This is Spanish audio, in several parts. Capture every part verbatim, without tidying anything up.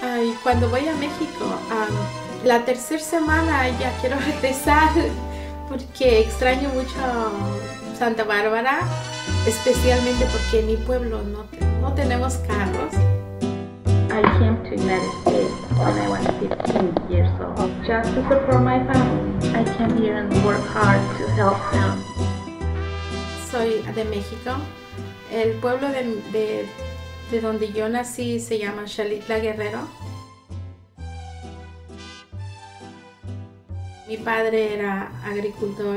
Ay, cuando voy a México, um, la tercera semana ya quiero regresar porque extraño mucho Santa Bárbara, especialmente porque en mi pueblo no, no tenemos carros. I came to United States when I was fifteen years old, just to support my family. I came here and work hard to help them. Soy de México. El pueblo de, de, de donde yo nací se llama Xalitla Guerrero. Mi padre era agricultor.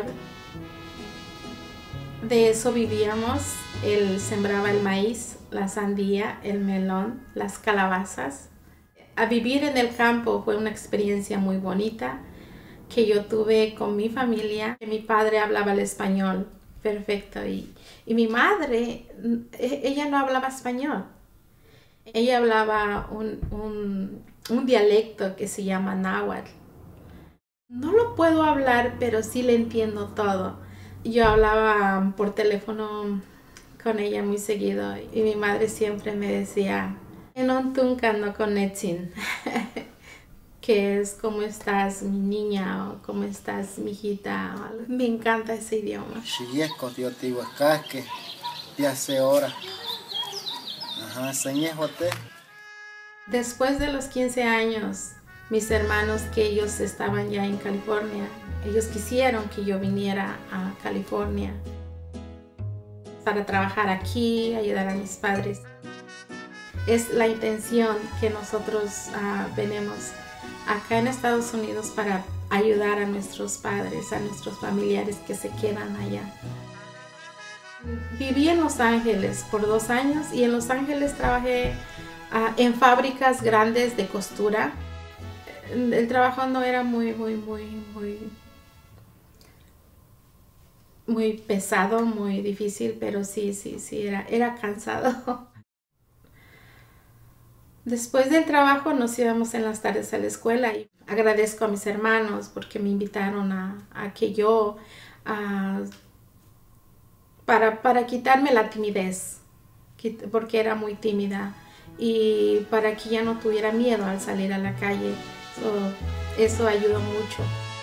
De eso vivíamos. Él sembraba el maíz, la sandía, el melón, las calabazas. A vivir en el campo fue una experiencia muy bonita que yo tuve con mi familia. Mi padre hablaba el español perfecto y, y mi madre, ella no hablaba español. Ella hablaba un, un, un dialecto que se llama náhuatl. No lo puedo hablar, pero sí le entiendo todo. Yo hablaba por teléfono con ella muy seguido y mi madre siempre me decía "Non tuncano con Etzin", que es "¿cómo estás, mi niña?" o "¿cómo estás, mi hijita?". Me encanta ese idioma. Después de los quince años, mis hermanos, que ellos estaban ya en California, ellos quisieron que yo viniera a California para trabajar aquí, ayudar a mis padres. Es la intención que nosotros uh, venimos acá en Estados Unidos para ayudar a nuestros padres, a nuestros familiares que se quedan allá. Viví en Los Ángeles por dos años y en Los Ángeles trabajé uh, en fábricas grandes de costura. El trabajo no era muy, muy, muy, muy, muy pesado, muy difícil, pero sí, sí, sí, era, era cansado. Después del trabajo nos íbamos en las tardes a la escuela y agradezco a mis hermanos porque me invitaron a, a que yo, a, para, para quitarme la timidez, porque era muy tímida y para que ya no tuviera miedo al salir a la calle. So, eso ayudó mucho.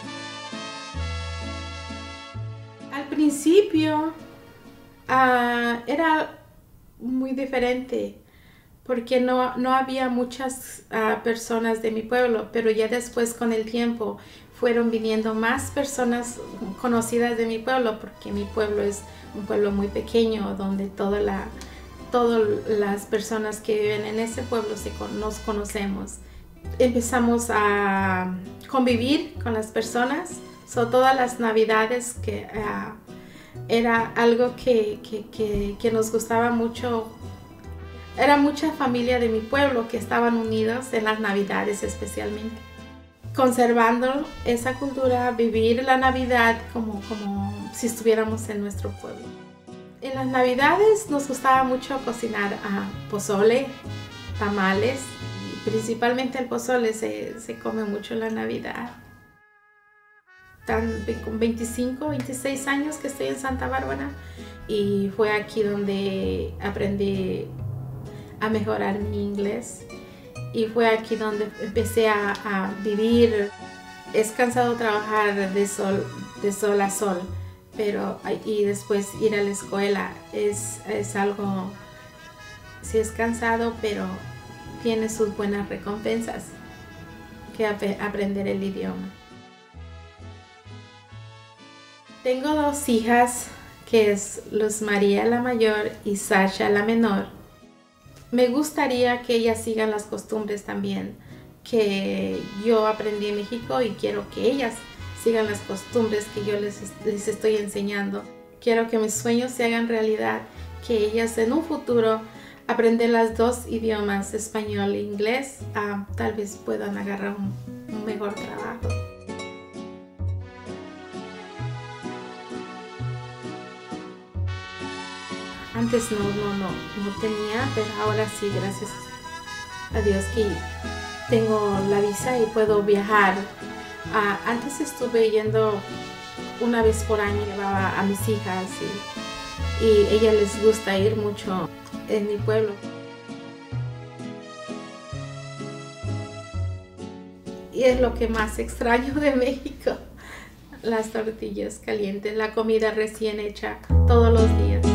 Al principio uh, era muy diferente porque no, no había muchas uh, personas de mi pueblo, pero ya después con el tiempo fueron viniendo más personas conocidas de mi pueblo, porque mi pueblo es un pueblo muy pequeño donde toda la, todas las personas que viven en ese pueblo se, nos conocemos. Empezamos a convivir con las personas, so, todas las navidades, que uh, era algo que, que, que, que nos gustaba mucho. Era mucha familia de mi pueblo que estaban unidos en las navidades especialmente. Conservando esa cultura, vivir la Navidad como, como si estuviéramos en nuestro pueblo. En las navidades nos gustaba mucho cocinar uh, pozole, tamales. Principalmente el pozole se, se come mucho en la Navidad. Tan, con veinticinco, veintiséis años que estoy en Santa Bárbara y fue aquí donde aprendí a mejorar mi inglés y fue aquí donde empecé a, a vivir. Es cansado trabajar de sol, de sol a sol, pero y después ir a la escuela es, es algo, sí es cansado, pero tiene sus buenas recompensas, que ap aprender el idioma. Tengo dos hijas, que es Luz María la mayor y Sasha la menor. Me gustaría que ellas sigan las costumbres también que yo aprendí en México y quiero que ellas sigan las costumbres que yo les, les estoy enseñando. Quiero que mis sueños se hagan realidad, que ellas en un futuro aprender los dos idiomas, español e inglés, uh, tal vez puedan agarrar un, un mejor trabajo. Antes no, no, no, no tenía, pero ahora sí, gracias a Dios que tengo la visa y puedo viajar. Uh, antes estuve yendo una vez por año, llevaba a mis hijas y, y a ellas les gusta ir mucho en mi pueblo. y es lo que más extraño de México. Las tortillas calientes, la comida recién hecha todos los días.